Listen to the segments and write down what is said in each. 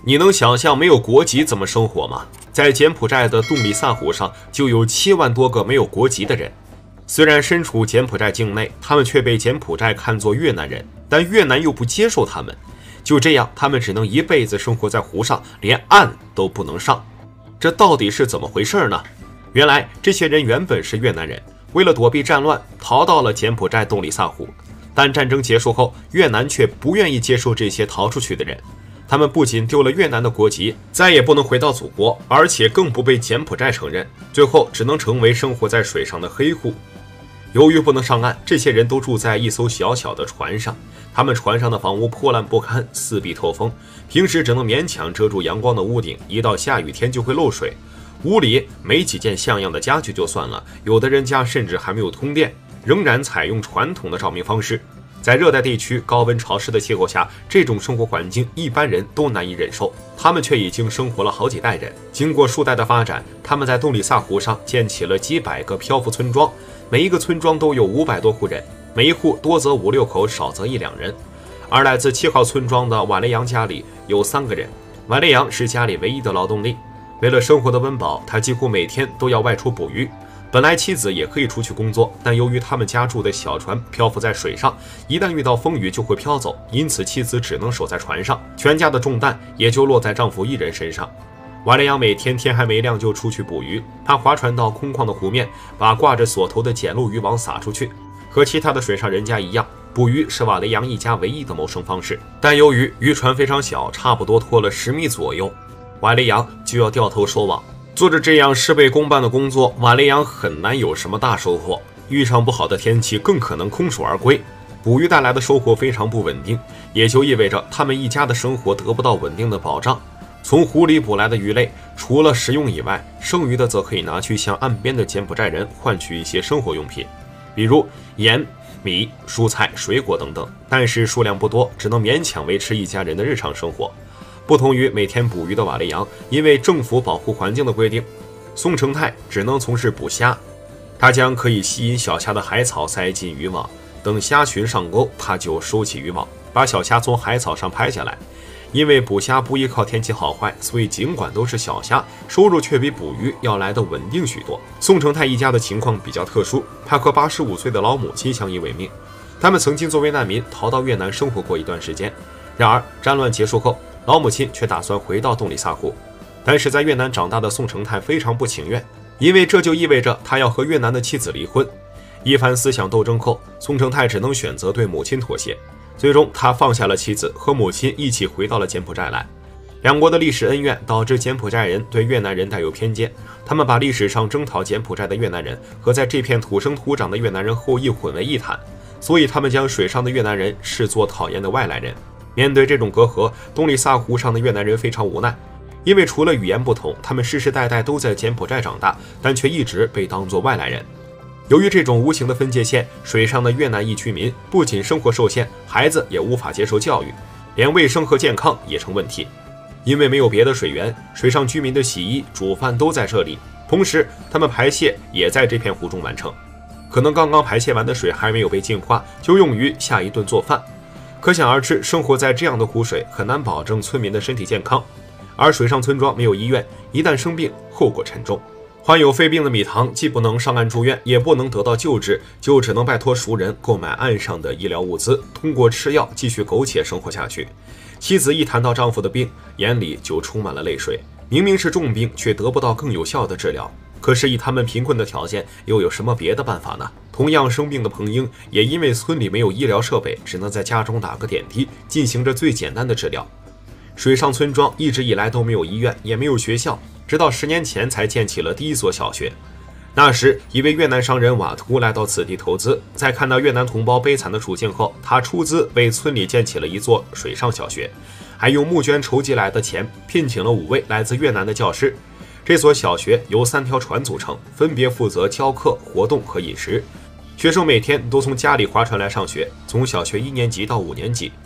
你能想象没有国籍怎么生活吗？在柬埔寨的洞里萨湖上就有7万多个没有国籍的人。虽然身处柬埔寨境内，他们却被柬埔寨看作越南人，但越南又不接受他们。就这样，他们只能一辈子生活在湖上，连岸都不能上。这到底是怎么回事呢？原来这些人原本是越南人，为了躲避战乱，逃到了柬埔寨洞里萨湖。但战争结束后，越南却不愿意接受这些逃出去的人。他们不仅丢了越南的国籍，再也不能回到祖国，而且更不被柬埔寨承认，最后只能成为生活在水上的黑户。由于不能上岸，这些人都住在一艘小小的船上。他们船上的房屋破烂不堪，四壁透风，平时只能勉强遮住阳光的屋顶，一到下雨天就会漏水。屋里没几件像样的家具就算了，有的人家甚至还没有通电，仍然采用传统的照明方式。在热带地区高温潮湿的气候下，这种生活环境一般人都难以忍受，他们却已经生活了好几代人。经过数代的发展，他们在洞里萨湖上建起了几百个漂浮村庄，每一个村庄都有500多户人，每一户多则5、6口，少则1、2人。而来自7号村庄的瓦雷扬家里有3个人，瓦雷扬是家里唯一的劳动力。为了生活的温饱，他几乎每天都要外出捕鱼。本来妻子也可以出去工作，但由于他们家住的小船漂浮在水上，一旦遇到风雨就会飘走，因此妻子只能守在船上，全家的重担也就落在丈夫一人身上。瓦雷扬每天天还没亮就出去捕鱼，他划船到空旷的湖面，把挂着锁头的简陋渔网撒出去。和其他的水上人家一样，捕鱼是瓦雷扬一家唯一的谋生方式。但由于渔船非常小，差不多拖了10米左右，瓦雷扬就要掉头收网。做着这样事倍功半的工作，瓦雷扬很难有什么大收获。遇上不好的天气，更可能空手而归。捕鱼带来的收获非常不稳定，也就意味着他们一家的生活得不到稳定的保障。从湖里捕来的鱼类，除了食用以外，剩余的则可以拿去向岸边的柬埔寨人换取一些生活用品，比如盐、米、蔬菜、水果等等，但是数量不多，只能勉强维持一家人的日常生活。不同于每天捕鱼的瓦雷扬，因为政府保护环境的规定，宋成泰只能从事捕虾。他将可以吸引小虾的海草塞进渔网，等虾群上钩，他就收起渔网，把小虾从海草上拍下来。因为捕虾不依靠天气好坏，所以尽管都是小虾，收入却比捕鱼要来得稳定许多。宋成泰一家的情况比较特殊，他和85岁的老母亲相依为命。他们曾经作为难民逃到越南生活过一段时间，然而战乱结束后，老母亲却打算回到洞里萨湖，但是在越南长大的宋成泰非常不情愿，因为这就意味着他要和越南的妻子离婚。一番思想斗争后，宋成泰只能选择对母亲妥协，最终他放下了妻子，和母亲一起回到了柬埔寨来。两国的历史恩怨导致柬埔寨人对越南人带有偏见，他们把历史上征讨柬埔寨的越南人和在这片土生土长的越南人后裔混为一谈，所以他们将水上的越南人视作讨厌的外来人。面对这种隔阂，洞里萨湖上的越南人非常无奈，因为除了语言不同，他们世世代代都在柬埔寨长大，但却一直被当作外来人。由于这种无形的分界线，水上的越南裔居民不仅生活受限，孩子也无法接受教育，连卫生和健康也成问题。因为没有别的水源，水上居民的洗衣、煮饭都在这里，同时他们排泄也在这片湖中完成。可能刚刚排泄完的水还没有被净化，就用于下一顿做饭。可想而知，生活在这样的湖水很难保证村民的身体健康，而水上村庄没有医院，一旦生病，后果沉重。患有肺病的米堂既不能上岸住院，也不能得到救治，就只能拜托熟人购买岸上的医疗物资，通过吃药继续苟且生活下去。妻子一谈到丈夫的病，眼里就充满了泪水。明明是重病，却得不到更有效的治疗。可是以他们贫困的条件，又有什么别的办法呢？同样生病的彭英，也因为村里没有医疗设备，只能在家中打个点滴，进行着最简单的治疗。水上村庄一直以来都没有医院，也没有学校，直到10年前才建起了第一所小学。那时，一位越南商人瓦图来到此地投资，在看到越南同胞悲惨的处境后，他出资为村里建起了一座水上小学，还用募捐筹集来的钱聘请了5位来自越南的教师。这所小学由3条船组成，分别负责教课、活动和饮食。学生每天都从家里划船来上学，从小学1年级到5年级。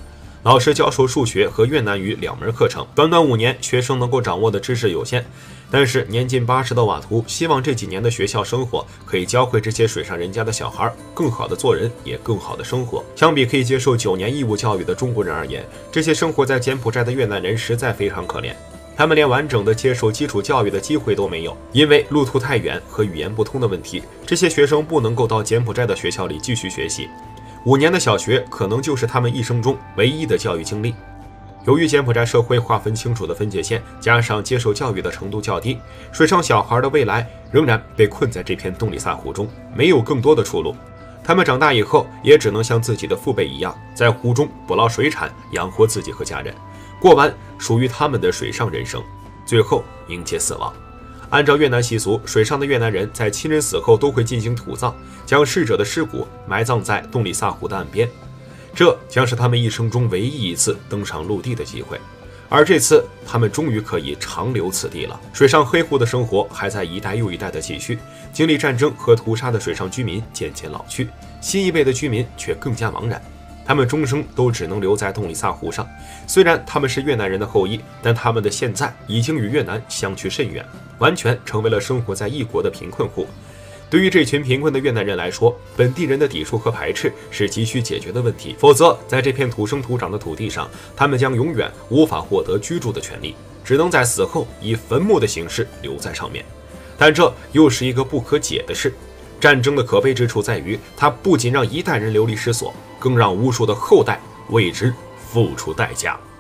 老师教授数学和越南语2门课程。短短5年，学生能够掌握的知识有限，但是年近80的瓦图希望这几年的学校生活可以教会这些水上人家的小孩更好的做人，也更好的生活。相比可以接受9年义务教育的中国人而言，这些生活在柬埔寨的越南人实在非常可怜。他们连完整的接受基础教育的机会都没有，因为路途太远和语言不通的问题，这些学生不能够到柬埔寨的学校里继续学习。5年的小学可能就是他们一生中唯一的教育经历。由于柬埔寨社会划分清楚的分界线，加上接受教育的程度较低，水上小孩的未来仍然被困在这片洞里萨湖中，没有更多的出路。他们长大以后也只能像自己的父辈一样，在湖中捕捞水产，养活自己和家人，过完属于他们的水上人生，最后迎接死亡。按照越南习俗，水上的越南人在亲人死后都会进行土葬，将逝者的尸骨埋葬在洞里萨湖的岸边，这将是他们一生中唯一一次登上陆地的机会。而这次，他们终于可以长留此地了。水上黑户的生活还在一代又一代的继续，经历战争和屠杀的水上居民渐渐老去，新一辈的居民却更加茫然。他们终生都只能留在洞里萨湖上。虽然他们是越南人的后裔，但他们的现在已经与越南相去甚远，完全成为了生活在异国的贫困户。对于这群贫困的越南人来说，本地人的抵触和排斥是急需解决的问题，否则在这片土生土长的土地上，他们将永远无法获得居住的权利，只能在死后以坟墓的形式留在上面。但这又是一个不可解的事。战争的可悲之处在于，它不仅让一代人流离失所，更让无数的后代为之付出代价。